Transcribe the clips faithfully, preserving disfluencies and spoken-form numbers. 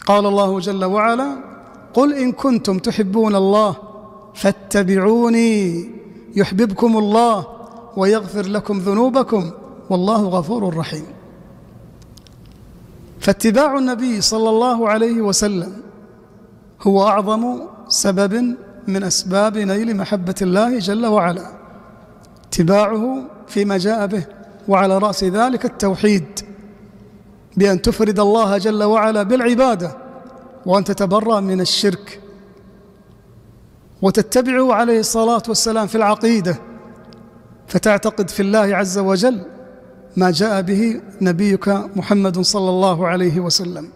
قال الله جل وعلا: قل إن كنتم تحبون الله فاتبعوني يحببكم الله ويغفر لكم ذنوبكم والله غفور رحيم. فاتباع النبي صلى الله عليه وسلم هو أعظم سبب من أسباب نيل محبة الله جل وعلا، اتباعه فيما جاء به، وعلى رأس ذلك التوحيد، بأن تفرد الله جل وعلا بالعبادة وأن تتبرأ من الشرك، وتتبعه عليه الصلاة والسلام في العقيدة، فتعتقد في الله عز وجل ما جاء به نبيك محمد صلى الله عليه وسلم.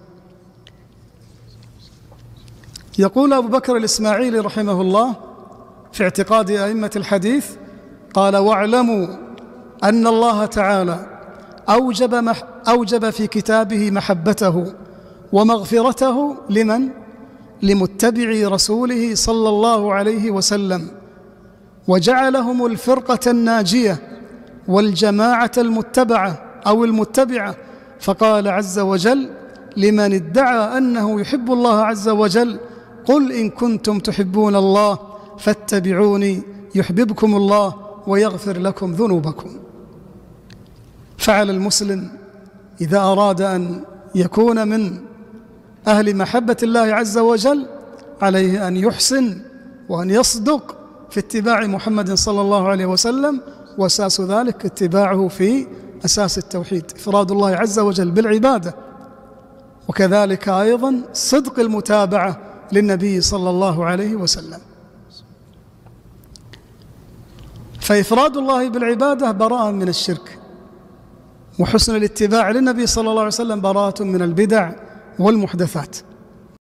يقول أبو بكر الإسماعيلي رحمه الله في اعتقاد أئمة الحديث، قال: واعلموا أن الله تعالى أوجب, مح أوجب في كتابه محبته ومغفرته لمن؟ لمتبعي رسوله صلى الله عليه وسلم، وجعلهم الفرقة الناجية والجماعة المتبعة أو المتبعة، فقال عز وجل: لمن ادعى أنه يحب الله عز وجل قل إن كنتم تحبون الله فاتبعوني يحببكم الله ويغفر لكم ذنوبكم. فعلى المسلم إذا أراد أن يكون من أهل محبة الله عز وجل عليه أن يحسن وأن يصدق في اتباع محمد صلى الله عليه وسلم، وأساس ذلك اتباعه في أساس التوحيد، إفراد الله عز وجل بالعبادة، وكذلك أيضا صدق المتابعة للنبي صلى الله عليه وسلم. فإفراد الله بالعبادة براءة من الشرك، وحسن الاتباع للنبي صلى الله عليه وسلم براءة من البدع والمحدثات.